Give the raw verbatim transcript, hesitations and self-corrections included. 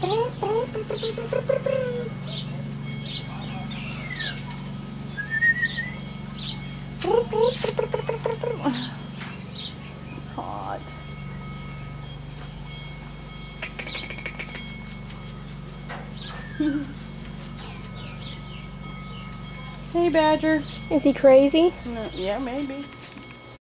It's hot. Hey, Badger. Is he crazy? No, yeah, maybe.